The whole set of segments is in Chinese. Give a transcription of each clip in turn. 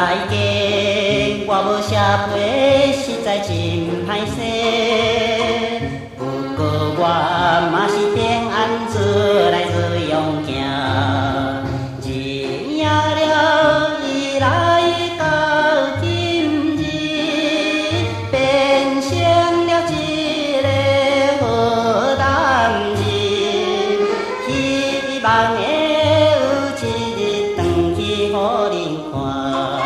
来家，我无写批，实在真歹势。不过我嘛是平安自来自用行，日夜了以来到今日，变成了一个好男人。希望会有一日转去互恁看。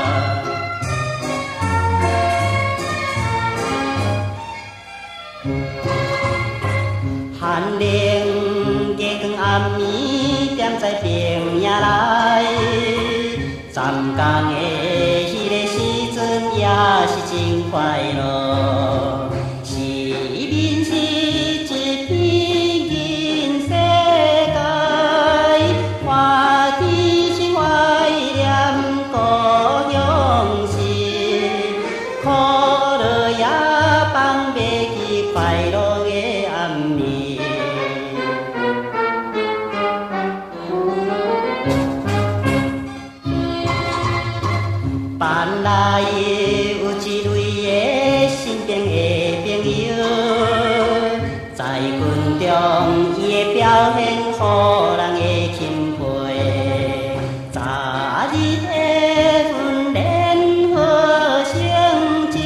寒冷月光暗暝踮在平野内，站工的迄个时阵也是真快乐。是面是一片银世界，看天心怀念故乡时，苦乐也放袂记快乐的暗暝。班内有一位的身边的朋友，在军中伊的表现，予人的钦佩。早日的训练好成绩，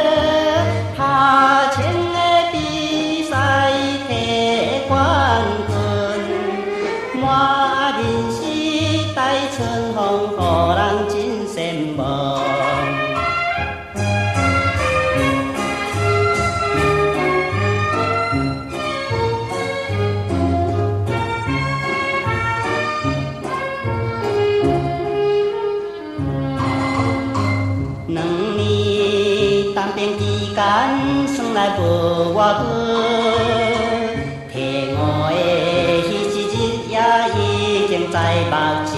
下青的比赛摕冠军，满面是带春风，予人真羡慕。2年当兵期间，算来无偌久，退伍的迄一日也已经在目前。